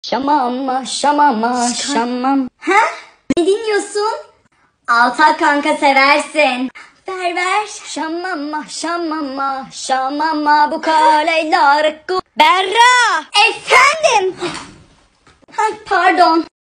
Şamama şamama şamam. Ha? Ne dinliyorsun? Altak kanka seversin. Ver. Şamama şamama şamama bu kaleyler. Berra! Efendim? Ha, pardon.